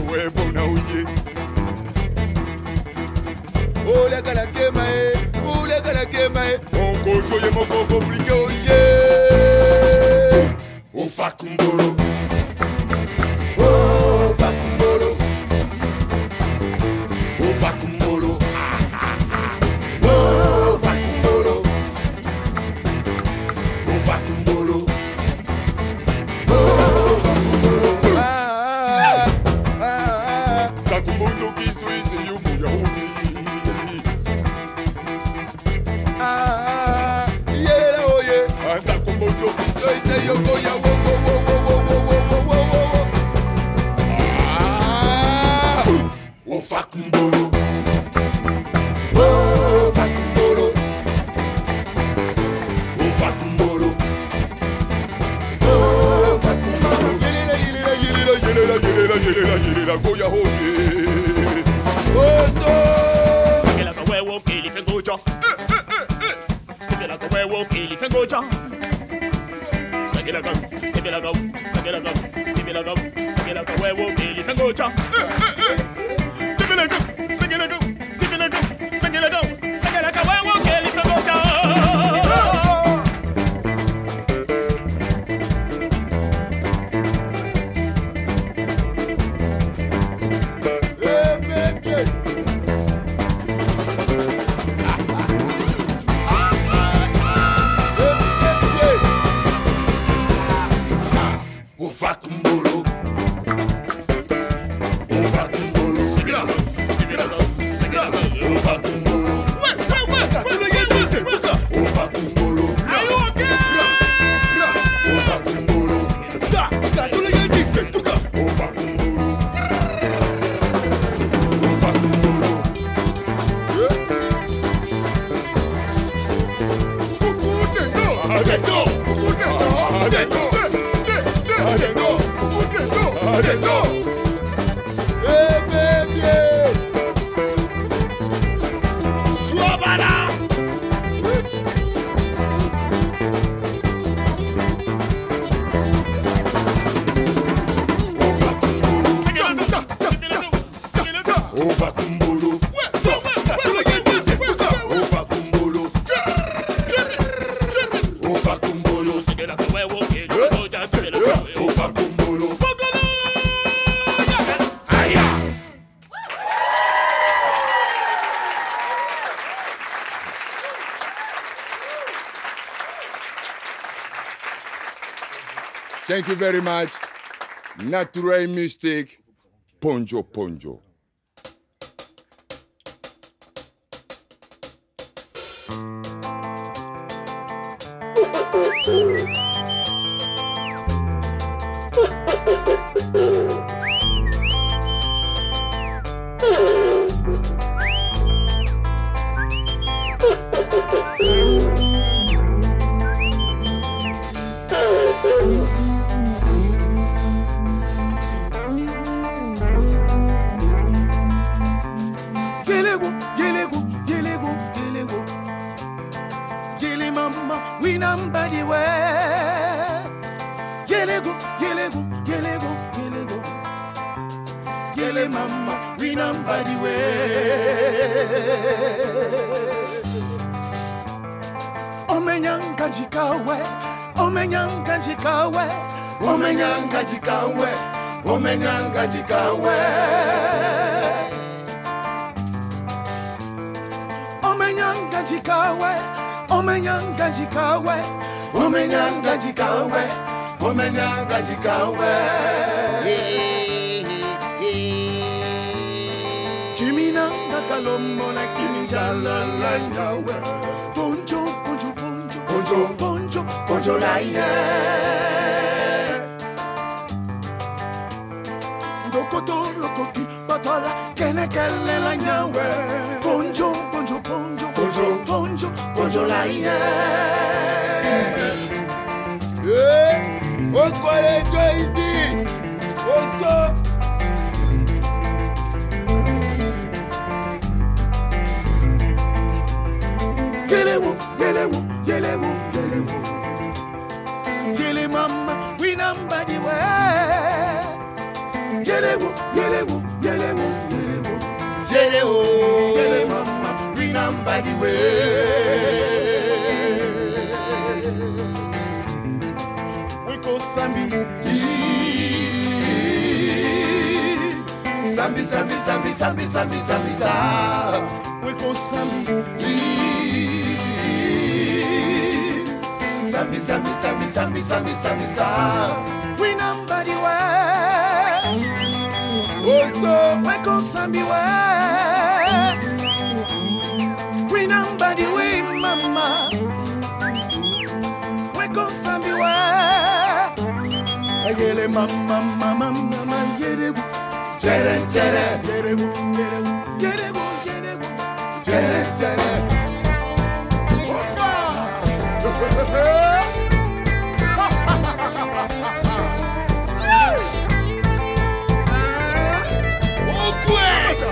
bona uye. Ole kala kemae, onko joye moko compliqué uye. O fakumbolo, o fakumbolo, o fakumbolo, o fakumbolo, o fakumbolo, o fakumbolo. Fakumbolo kiswisi yubu ya uni. Yeah, oh yeah. Fakumbolo kiswisi yubu ya uni. Fakumbolo, oh fakumbolo, oh fakumbolo, oh fakumbolo. Yelela goya hoye. Oh so. Sing it like a werewolf, kill and go jump. Sing it like a werewolf, kill and go jump. Sing it like a, give it like a, sing it like a, give it like a, sing it like a werewolf, kill and go jump. Sing it like a, sing it like a, sing it like a werewolf, kill and go jump. Thank you very much. Natural Mystic, Ponjo Ponjo. mama, we number the way. We go Sambi, Sambi, Sambi, Sambi, Sambi, Sambi, Sambi, Sambi. We go Sambi, Sambi, Sambi, Sambi, Sambi, Sambi, Sambi, Sambi. We number the way. Also, we go Sambi way. We number the way, mama. We go Sambi way. Ayele mama, mama, mama, yere, jere, jere, yere, yere, yere, yere, jere, jere. Okwess!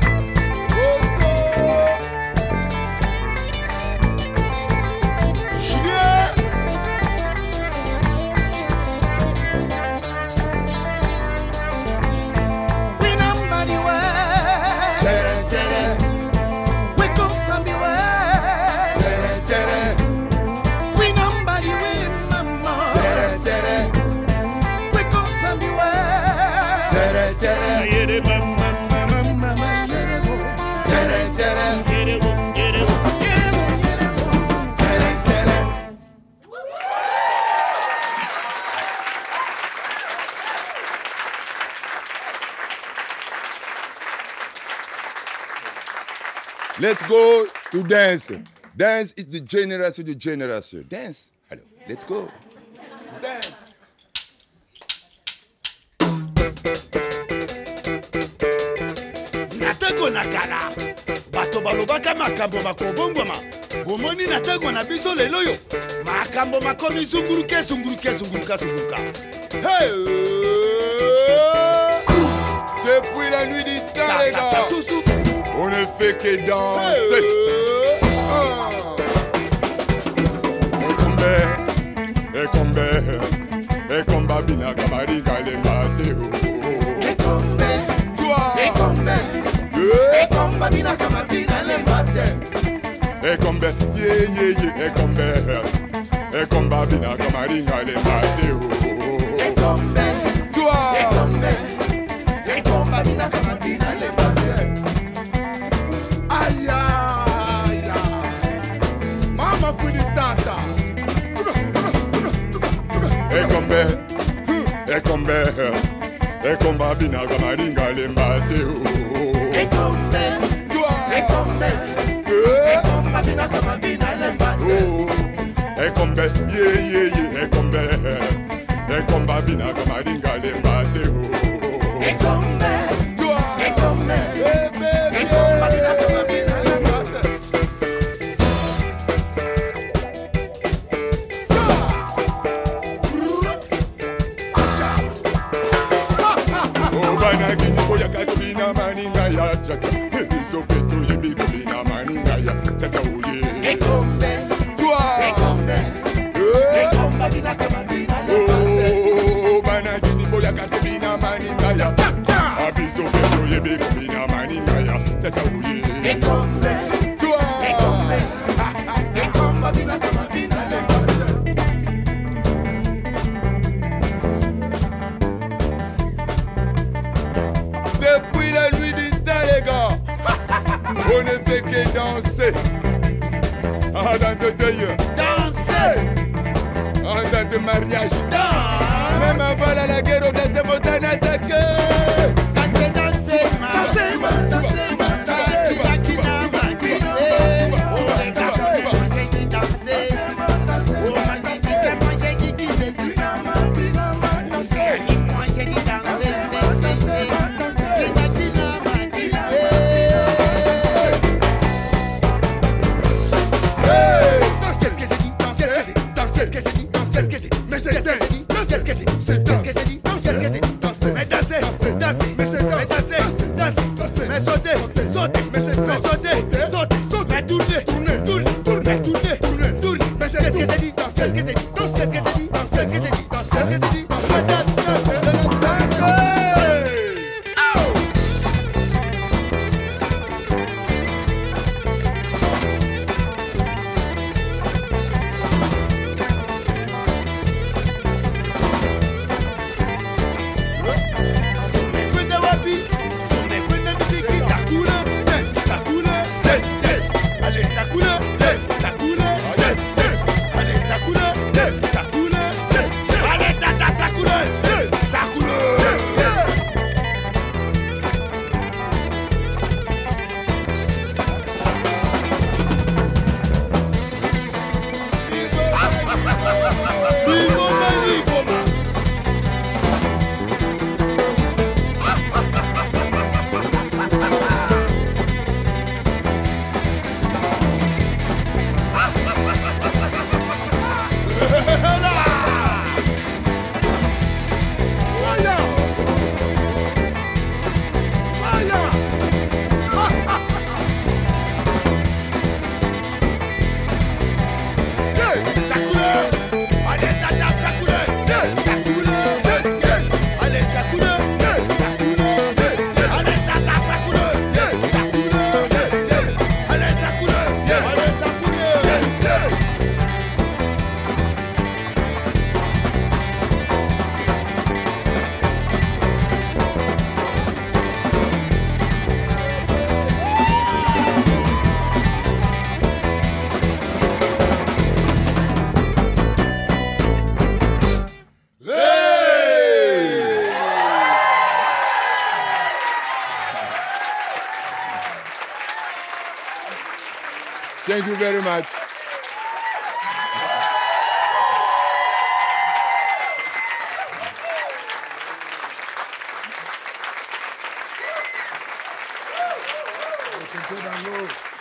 Let's go to dance. Dance is the generation to generation. Dance. Hello. Let's go. Dance. Nateko nakala. Bato balobaka makambo bakobongwama. Bomoni nateko na biso lelo yo. Makambo makomi zunguruke zunguruke zunguruka zunguruka. Hey! Depuis la nuit du temps, les gars. On ne fait que danser. Et comme Babina Kamariga les Mathéo. Et comme Babina Kamariga les Mathéo. Et comme Babina Kamariga les Mathéo. Et comme Babina Kamariga les Mathéo. Aïe, aïe, aïe. Mama fouille tata. Et comme Babina Kamaringa les Mathéo. Et comme Babina Kamariga les Mathéo. Et comme Babina Kamaringa les Mathéo. Et comme Babina Kamariga les Mathéo. Bina maninga ya chaka, so peto yebi bina maninga ya chaka uye. Ekombe, bina kamabina. Oh, bana gini boya kato bina maninga ya. Abiso peto yebi bina maninga ya chaka uye. Ekombe, bina kamabina. Depuis la nuit du temps, les gars, on ne fait que danser. En date de deuil, Danser, en date de mariage, danser. même avant la guerre, on a ce Motown attaqué. Danser, danser, danser. C'est Thank you very much. Thank you.